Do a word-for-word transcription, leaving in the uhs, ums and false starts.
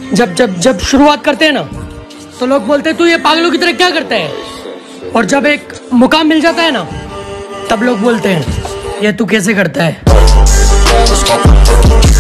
जब जब जब शुरुआत करते हैं ना तो लोग बोलते हैं तू ये पागलों की तरह क्या करता है, और जब एक मुकाम मिल जाता है ना तब लोग बोलते हैं ये तू कैसे करता है।